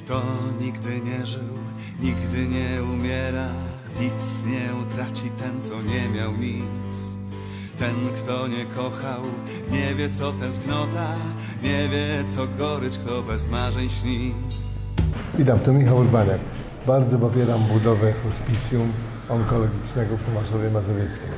Kto nigdy nie żył, nigdy nie umiera, nic nie utraci ten, co nie miał nic. Ten, kto nie kochał, nie wie, co tęsknota, nie wie, co gorycz, kto bez marzeń śni. Witam, tu Michał Urbaniak. Bardzo popieram budowę hospicjum onkologicznego w Tomaszowie Mazowieckim.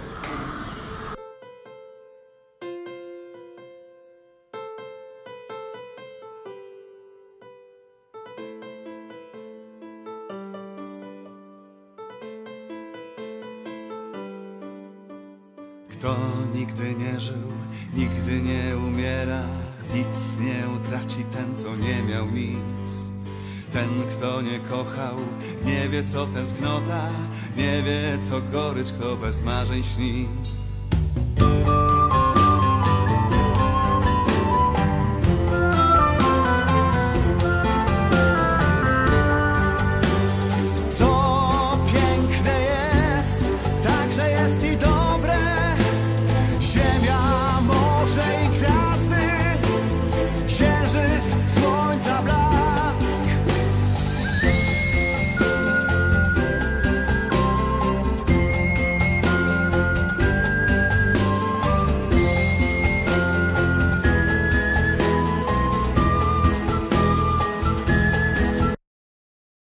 Kto nigdy nie żył, nigdy nie umiera, nic nie utraci ten, co nie miał nic. Ten, kto nie kochał, nie wie, co tęsknota, nie wie, co gorycz, kto bez marzeń śni.